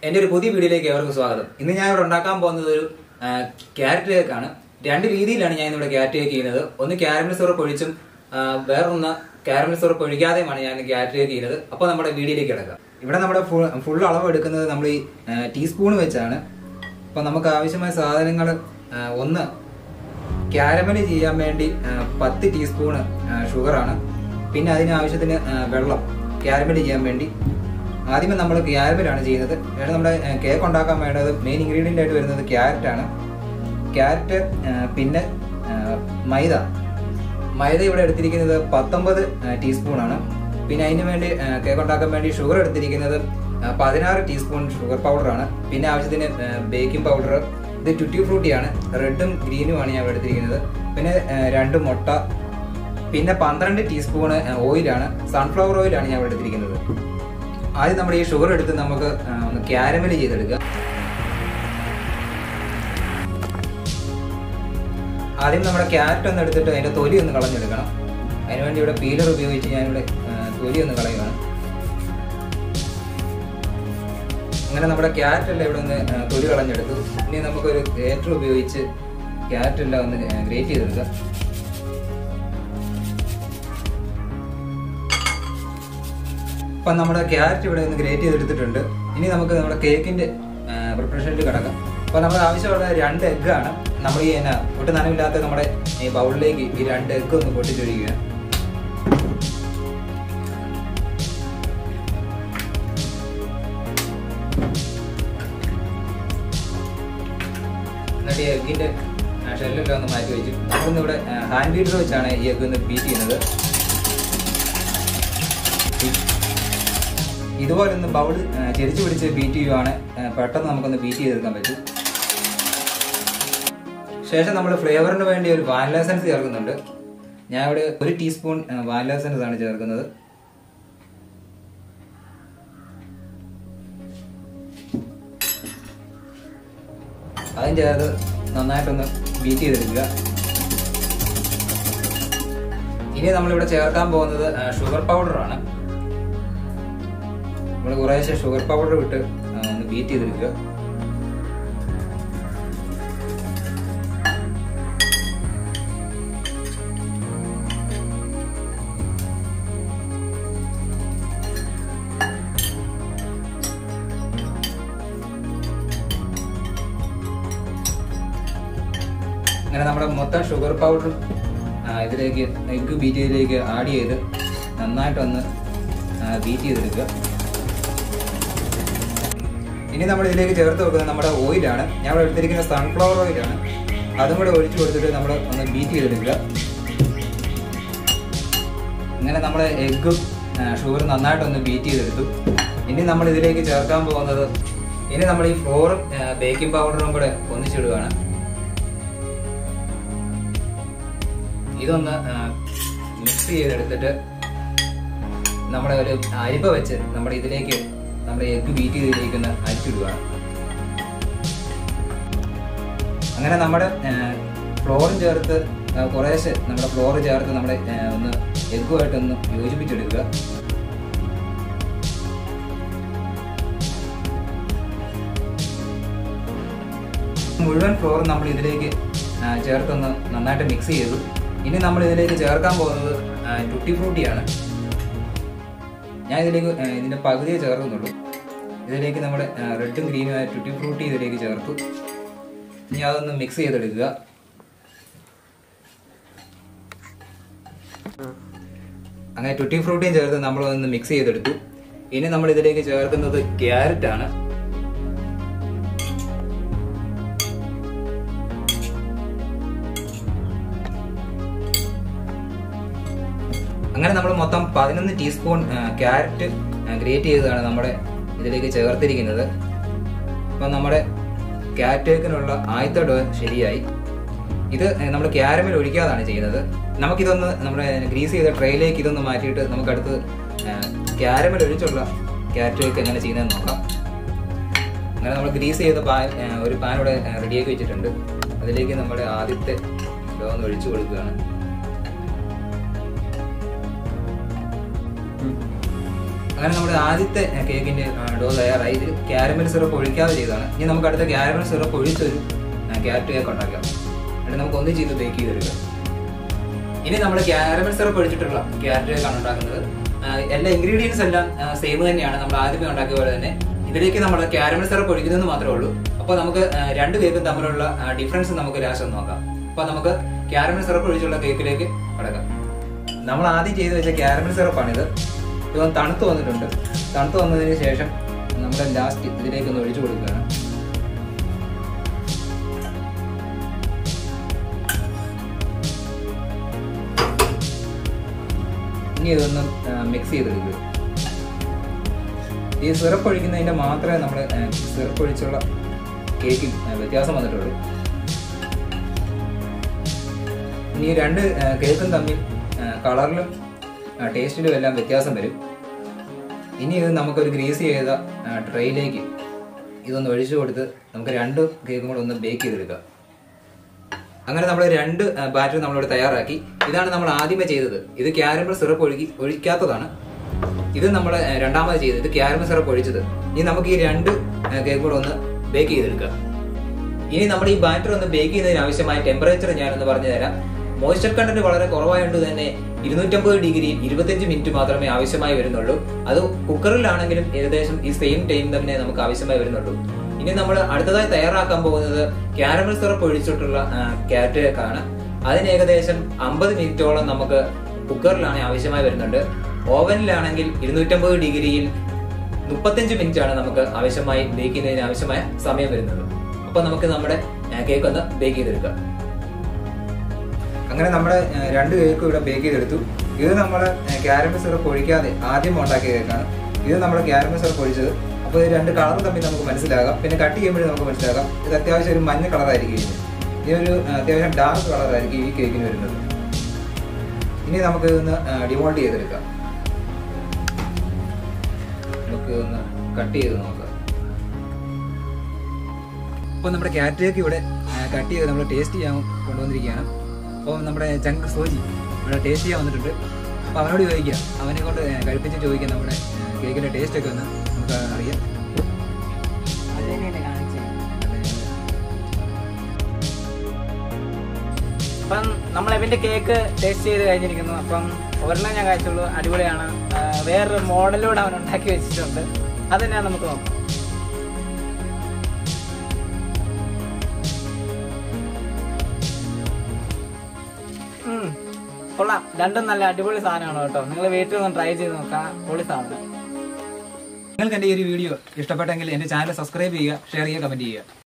എൻ്റെ ഒരു പുതിയ വീഡിയോയിലേക്ക് ഏവർക്കും സ്വാഗതം. ഇന്ന് ഞാൻ ഇവിടെ ഉണ്ടാക്കാൻ പോകുന്നത് ഒരു ക്യാരറ്റ് കേക്കാണ്. രണ്ട് രീതിയിലാണ് ഞാൻ ഇവിടെ ക്യാരറ്റ് കേക്ക് ചെയ്യുന്നത്. ഒന്ന് കാരമൽ സിറപ്പ് ഒഴിച്ചും വേറൊന്ന് കാരമൽ സിറപ്പ് ഒഴിക്കാതെയുമാണ് ഞാൻ ക്യാരറ്റ് കേക്ക് ചെയ്യുന്നത്. അപ്പോൾ നമ്മുടെ വീഡിയോയിലേക്ക് കിടക്കാം. ഇവിടെ നമ്മുടെ ഫുൾ അളവ് എടുക്കുന്നത് നമ്മൾ ഈ ടീസ്പൂൺ വെച്ചാണ്. അപ്പോൾ നമുക്ക് ആവശ്യമായ സാധനങ്ങൾ ഒന്ന് കാരമൽ ചെയ്യാൻ വേണ്ടി 10 ടീസ്പൂണ് ഷുഗറാണ്. പിന്നെ അതിന് ആവശ്യത്തിന് വെള്ളം കാരമൽ ചെയ്യാൻ വേണ്ടി. ആദ്യമേ നമ്മൾ ക്യാരമലാണ് ചെയ്യുന്നത്. വേറെ നമ്മുടെ കേക്ക് ഉണ്ടാക്കാൻ വേണ്ടത് മെയിൻ ഇൻഗ്രീഡിയൻ്റ് ആയിട്ട് വരുന്നത് ക്യാരറ്റാണ്. ക്യാരറ്റ് പിന്നെ മൈദ ഇവിടെ എടുത്തിരിക്കുന്നത് 19 ടീസ്പൂണാണ്. പിന്നെ അതിന് വേണ്ടി കേക്ക് ഉണ്ടാക്കാൻ വേണ്ടി ഷുഗർ എടുത്തിരിക്കുന്നത് 16 ടീസ്പൂൺ ഷുഗർ പൗഡറാണ്. പിന്നെ ആവശ്യത്തിന് ബേക്കിംഗ് പൗഡർ. ഇത് ട്യൂട്ടി ഫ്രൂട്ടിയാണ്, റെഡും ഗ്രീനുമാണ് ഞാൻ ഇവിടെ എടുത്തിരിക്കുന്നത്. പിന്നെ 2 മുട്ട. പിന്നെ 12 ടീസ്പൂണ് ഓയിലാണ്, സൺഫ്ലവർ ഓയിലാണ് ഞാൻ ഇവിടെ എടുത്തിരിക്കുന്നത്. ആദ്യം നമ്മുടെ ഈ ഷുഗർ എടുത്ത് നമുക്ക് ഒന്ന് കാരമൽ ചെയ്തെടുക്കുക. ആദ്യം നമ്മുടെ ക്യാരറ്റ് ഒന്ന് എടുത്തിട്ട് അതിൻ്റെ തൊലി ഒന്ന് കളഞ്ഞെടുക്കണം. അതിനുവേണ്ടി ഇവിടെ പീലർ ഉപയോഗിച്ച് ഞാനിവിടെ തൊലി ഒന്ന് കളയുകയാണ്. അങ്ങനെ നമ്മുടെ ക്യാരറ്റ് എല്ലാം ഇവിടെ ഒന്ന് തൊലി കളഞ്ഞെടുത്തു. ഇനി നമുക്കൊരു ഗ്രേറ്റർ ഉപയോഗിച്ച് ക്യാരറ്റ് എല്ലാം ഒന്ന് ഗ്രേറ്റ് ചെയ്തെടുക്കാം. അപ്പം നമ്മുടെ ക്യാരറ്റ് ഇവിടെ ഒന്ന് ഗ്രേറ്റ് ചെയ്തെടുത്തിട്ടുണ്ട്. ഇനി നമുക്ക് നമ്മുടെ കേക്കിൻ്റെ പ്രിപ്പറേഷനിൽ കിടക്കാം. അപ്പോൾ നമുക്ക് ആവശ്യമുള്ള 2 എഗ്ഗാണ്. നമ്മൾ ഈ ഒട്ടും നനവില്ലാത്ത നമ്മുടെ ഈ ബൗളിലേക്ക് ഈ 2 എഗ്ഗ് ഒന്ന് പൊട്ടിച്ചൊഴിക്കുക. എന്നിട്ട് ഈ എഗ്ഗിൻ്റെ ഷെല്ലെല്ലാം ഒന്ന് മാറ്റി വെച്ചു. നമ്മളിന്ന് ഇവിടെ ഹാൻഡ് ബീറ്റർ വെച്ചാണ് ഈ എഗ്ഗ് ഒന്ന് ബീറ്റ് ചെയ്യുന്നത്. ഇതുപോലെ ഒന്ന് ബൗൾ ചെരിച്ച് പിടിച്ച് ബീറ്റ് ചെയ്യുവാണ് പെട്ടെന്ന് നമുക്കൊന്ന് ബീറ്റ് ചെയ്തെടുക്കാൻ പറ്റും. ശേഷം നമ്മൾ ഫ്ലേവറിന് വേണ്ടി ഒരു വാനില എസൻസ് ചേർക്കുന്നുണ്ട്. ഞാൻ ഇവിടെ 1 ടീസ്പൂൺ വാനില എസൻസ് ആണ് ചേർക്കുന്നത്. അതും ചേർത്ത് നന്നായിട്ടൊന്ന് ബീറ്റ് ചെയ്തെടുക്കുക. ഇനി നമ്മളിവിടെ ചേർക്കാൻ പോകുന്നത് ഷുഗർ പൗഡറാണ്. നമ്മൾ കുറേശ്ശെ ഷുഗർ പൗഡർ വിട്ട് ഒന്ന് ബീറ്റ് ചെയ്തെടുക്കുക. അങ്ങനെ നമ്മുടെ മൊത്തം ഷുഗർ പൗഡർ ഇതിലേക്ക് എഗ്ഗ് ബീറ്റ് ചെയ്തിലേക്ക് ആഡ് ചെയ്ത് നന്നായിട്ടൊന്ന് ബീറ്റ് ചെയ്തെടുക്കുക. ഇനി നമ്മൾ ഇതിലേക്ക് ചേർത്ത് വെക്കുന്നത് നമ്മുടെ ഓയിലാണ്. ഞാൻ ഇവിടെ എടുത്തിരിക്കുന്ന സൺഫ്ലവർ ഓയിലാണ്. അതും കൂടെ ഒഴിച്ചു കൊടുത്തിട്ട് നമ്മൾ ഒന്ന് ബീറ്റ് ചെയ്തെടുക്കുക. ഇങ്ങനെ നമ്മൾ എഗ്ഗും ഷുഗറും നന്നായിട്ടൊന്ന് ബീറ്റ് ചെയ്തെടുത്തു. ഇനി നമ്മൾ ഇതിലേക്ക് ചേർക്കാൻ പോകുന്നത് നമ്മൾ ഈ ഫ്ലോറും ബേക്കിംഗ് പൗഡറും കൂടെ ഒന്നിച്ചിടുകയാണ്. ഇതൊന്ന് മിക്സ് ചെയ്തെടുത്തിട്ട് നമ്മുടെ ഒരു അരിപ്പ വെച്ച് നമ്മുടെ ഇതിലേക്ക് നമ്മുടെ എഗ്ഗ് ബീറ്റ് ചെയ്തിരിക്കുന്ന അരിച്ചിടുകയാണ്. അങ്ങനെ നമ്മുടെ ഫ്ലോറും ചേർത്ത് കുറേശ്ശെ നമ്മുടെ ഫ്ലോർ ചേർത്ത് നമ്മുടെ ഒന്ന് എഗ്ഗുമായിട്ടൊന്ന് യോജിപ്പിച്ചെടുക്കുക. മുഴുവൻ ഫ്ലോറും നമ്മൾ ഇതിലേക്ക് ചേർത്തൊന്ന് നന്നായിട്ട് മിക്സ് ചെയ്തു. ഇനി നമ്മൾ ഇതിലേക്ക് ചേർക്കാൻ പോകുന്നത് ട്യൂട്ടി ഫ്രൂട്ടിയാണ്. ഞാൻ ഇതിലേക്ക് ഇതിൻ്റെ പകുതിയെ ചേർക്കുന്നുള്ളൂ. ഇതിലേക്ക് നമ്മുടെ റെഡും ഗ്രീനുമായ ട്യൂട്ടി ഫ്രൂട്ടി ഇതിലേക്ക് ചേർത്തു. ഇനി അതൊന്ന് മിക്സ് ചെയ്തെടുക്കുക. അങ്ങനെ ട്യൂട്ടി ഫ്രൂട്ടിയും ചേർത്ത് നമ്മളതൊന്ന് മിക്സ് ചെയ്തെടുത്തു. ഇനി നമ്മൾ ഇതിലേക്ക് ചേർക്കുന്നത് ക്യാരറ്റ് ആണ്. അങ്ങനെ നമ്മൾ മൊത്തം 11 ടീസ്പൂൺ ക്യാരറ്റ് ഗ്രേറ്റ് ചെയ്തതാണ് നമ്മുടെ ഇതിലേക്ക് ചേർത്തിരിക്കുന്നത്. അപ്പം നമ്മുടെ ക്യാരറ്റ് കേക്കിനുള്ള ആദ്യത്തെ ഡോ ശരിയായി. ഇത് നമ്മൾ ക്യാരമൽ ഒഴിക്കാതാണ് ചെയ്യുന്നത്. നമുക്കിതൊന്ന് നമ്മുടെ ഗ്രീസ് ചെയ്ത ട്രേയിലേക്ക് ഇതൊന്ന് മാറ്റിയിട്ട് നമുക്ക് അടുത്ത് ക്യാരമൽ ഒഴിച്ചുള്ള ക്യാരറ്റ് കേക്ക് എങ്ങനെ ചെയ്യുന്നതെന്ന് നോക്കാം. അങ്ങനെ നമ്മൾ ഗ്രീസ് ചെയ്ത ഒരു പാൻ ഇവിടെ റെഡിയാക്കി വെച്ചിട്ടുണ്ട്. അതിലേക്ക് നമ്മുടെ ആദ്യത്തെ ഡോ ഒന്ന് ഒഴിച്ചു കൊടുക്കുകയാണ്. അങ്ങനെ നമ്മുടെ ആദ്യത്തെ കേക്കിന്റെ ഡോ തയ്യാറായി. ഇതിൽ കാരമൽ സിറപ്പ് ഒഴിക്കാതെ ചെയ്തതാണ്. ഇനി നമുക്ക് അടുത്ത കാരമൽ സിറപ്പ് ഒഴിച്ചൊരു ക്യാരറ്റ് കേക്ക് ഉണ്ടാക്കാം. എന്നിട്ട് നമുക്ക് ഒന്നും ചെയ്ത് ബേക്ക് ചെയ്തെടുക്കാം. ഇനി നമ്മൾ കാരമൽ സിറപ്പ് ഒഴിച്ചിട്ടുള്ള ക്യാരറ്റ് കേക്കാണ് ഉണ്ടാക്കുന്നത്. എല്ലാ ഇൻഗ്രീഡിയൻസ് എല്ലാം സെയിം തന്നെയാണ്, നമ്മൾ ആദ്യമേ ഉണ്ടാക്കിയ പോലെ തന്നെ. ഇതിലേക്ക് നമ്മൾ കാരമൽ സിറപ്പ് ഒഴിക്കുന്നതെന്ന് മാത്രമേ ഉള്ളൂ. അപ്പോൾ നമുക്ക് രണ്ട് കേക്കും തമ്മിലുള്ള ഡിഫറൻസ് നമുക്ക് ലാസ്റ്റ് നോക്കാം. അപ്പോൾ നമുക്ക് കാരമൽ സിറപ്പ് ഒഴിച്ചുള്ള കേക്കിലേക്ക് കടക്കാം. നമ്മൾ ആദ്യം ചെയ്ത് വെച്ച കാരമൽ സിറപ്പാണിത്. ഇതൊന്ന് തണുത്ത് വന്നിട്ടുണ്ട്. തണുത്ത് വന്നതിന് ശേഷം നമ്മൾ ലാസ്റ്റ് ഇതിലേക്ക് ഒന്ന് ഒഴിച്ചു കൊടുക്കുകയാണ്. ഇനി ഇതൊന്ന് മിക്സ് ചെയ്തെടുക്കുക. ഈ സിറപ്പ് ഒഴിക്കുന്നതിൻ്റെ മാത്രമേ നമ്മൾ സിറപ്പ് ഒഴിച്ചുള്ള കേക്കിൽ വ്യത്യാസം വന്നിട്ടുള്ളൂ. ഇനി രണ്ട് കേക്കും തമ്മിൽ കളറിലും ടേസ്റ്റിലും എല്ലാം വ്യത്യാസം വരും. ഇനി ഇത് നമുക്കൊരു ഗ്രീസ് ചെയ്ത ട്രേയിലേക്ക് ഇതൊന്ന് ഒഴിച്ചു കൊടുത്ത് നമുക്ക് രണ്ട് കേക്കും കൂടെ ഒന്ന് ബേക്ക് ചെയ്തെടുക്കാം. അങ്ങനെ നമ്മൾ രണ്ട് ബാറ്റർ നമ്മളിവിടെ തയ്യാറാക്കി. ഇതാണ് നമ്മൾ ആദ്യമേ ചെയ്തത്. ഇത് കാരമൽ സിറപ്പ് ഒഴിക്കാത്തതാണ്. ഇത് നമ്മൾ രണ്ടാമത് ചെയ്തത്. ഇത് കാരമൽ സിറപ്പ് ഒഴിച്ചത്. ഇനി നമുക്ക് ഈ രണ്ട് കേക്ക് കൂടെ ഒന്ന് ബേക്ക് ചെയ്തെടുക്കാം. ഇനി നമ്മൾ ഈ ബാറ്റർ ഒന്ന് ബേക്ക് ചെയ്യുന്നതിന് ആവശ്യമായ ടെമ്പറേച്ചർ ഞാനൊന്ന് പറഞ്ഞു തരാം. മോയ്സ്ചർ കണ്ടന്റ് വളരെ കുറവായതുകൊണ്ട് തന്നെ 250 ഡിഗ്രിയിൽ 25 മിനിറ്റ് മാത്രമേ ആവശ്യമായി വരുന്നുള്ളൂ. അത് കുക്കറിലാണെങ്കിലും ഏകദേശം ഈ സെയിം ടൈം തന്നെ നമുക്ക് ആവശ്യമായി വരുന്നുള്ളൂ. ഇനി നമ്മൾ അടുത്തതായി തയ്യാറാക്കാൻ പോകുന്നത് കാരമൽ സിറപ്പ് ഒഴിച്ചിട്ടുള്ള ക്യാരറ്റ് കേക്കാണ്. അതിന് ഏകദേശം 50 മിനിറ്റോളം നമുക്ക് കുക്കറിലാണ് ആവശ്യമായി വരുന്നുണ്ട്. ഓവനിലാണെങ്കിൽ 250 ഡിഗ്രിയിൽ 35 മിനിറ്റ് ആണ് നമുക്ക് ആവശ്യമായി ബേക്ക് ചെയ്യുന്നതിന് ആവശ്യമായ സമയം വരുന്നത്. അപ്പൊ നമുക്ക് നമ്മുടെ കേക്ക് ഒന്ന് ബേക്ക് ചെയ്തെടുക്കാം. അങ്ങനെ നമ്മുടെ രണ്ട് കേക്ക് ഇവിടെ ബേക്ക് ചെയ്തെടുത്തു. ഇത് നമ്മൾ കാരമൽ സിറപ്പ് ഒഴിക്കാതെ ആദ്യം ഉണ്ടാക്കിയ കേക്കാണ്. ഇത് നമ്മൾ കാരമൽ സിറപ്പ് ഒഴിച്ചത്. അപ്പോൾ ഇത് രണ്ട് കളർ തമ്മിൽ നമുക്ക് മനസ്സിലാകാം. പിന്നെ കട്ട് ചെയ്യുമ്പോഴും നമുക്ക് മനസ്സിലാകാം. ഇത് അത്യാവശ്യം ഒരു മഞ്ഞ കളറായിരിക്കും. ഇതൊരു അത്യാവശ്യം ഡാർക്ക് കളറായിരിക്കും ഈ കേക്കിന് വരുന്നത്. ഇനി നമുക്ക് ഇതൊന്ന് ഡിമോൾഡ് ചെയ്തെടുക്കാം. നമുക്ക് ഒന്ന് കട്ട് ചെയ്ത് നോക്കാം. അപ്പോൾ നമ്മുടെ ക്യാരറ്റ് കേക്ക് ഇവിടെ കട്ട് ചെയ്ത് നമ്മൾ ടേസ്റ്റ് ചെയ്യാൻ കൊണ്ടുവന്നിരിക്കുകയാണ്. അപ്പോൾ നമ്മുടെ ചങ്ക് സോജി ഇവിടെ ടേസ്റ്റ് ചെയ്യാൻ വന്നിട്ടുണ്ട്. അപ്പോൾ അവനോട് ചോദിക്കാം, അവനെ കൊണ്ട് കഴിപ്പിച്ച് ചോദിക്കാം നമ്മുടെ കേക്കിൻ്റെ ടേസ്റ്റ് ഒക്കെ ഒന്ന് നമുക്ക് അറിയാം. അപ്പം നമ്മൾ ഇവൻ്റെ കേക്ക് ടേസ്റ്റ് ചെയ്ത് കഴിഞ്ഞിരിക്കുന്നു. അപ്പം ഒരെണ്ണം ഞാൻ കഴിച്ചുള്ളൂ, അടിപൊളിയാണ്. വേറൊരു മോഡലൂടെ അവൻ ഉണ്ടാക്കി വെച്ചിട്ടുണ്ട്, അത് ഞാൻ നമുക്ക് നോക്കാം. കൊള്ളാം, രണ്ടും നല്ല അടിപൊളി സാധനമാണ് കേട്ടോ. നിങ്ങൾ വീട്ടിൽ ഒന്ന് ട്രൈ ചെയ്ത് നോക്കാം, പൊളി സാധനം. നിങ്ങൾക്ക് എൻ്റെ ഈ ഒരു വീഡിയോ ഇഷ്ടപ്പെട്ടെങ്കിൽ എൻ്റെ ചാനൽ സബ്സ്ക്രൈബ് ചെയ്യുക, ഷെയർ ചെയ്യുക, കമൻറ്റ് ചെയ്യുക.